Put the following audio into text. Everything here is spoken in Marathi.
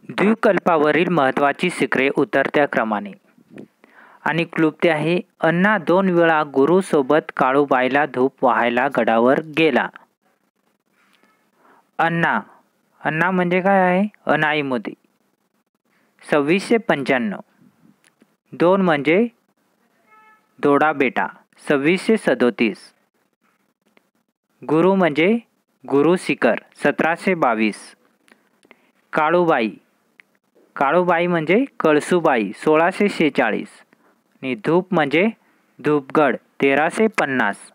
द्वीपकल्पावरील महत्त्वाची शिखरे उतरत्या क्रमाने. आणि क्लुप्ती आहे. अण्णा 2 वेळा गुरुसोबत काळूबाईला धूप वाहायला गडावर गेला. अण्णा म्हणजे काय आहे? अनाई मोदी. 2695. 2 म्हणजे दोडा बेटा. 2637. गुरु म्हणजे गुरु शिखर. 1722. काळूबाई म्हणजे कळसूबाई. 1646. आणि धूप म्हणजे धूपगड. 1350.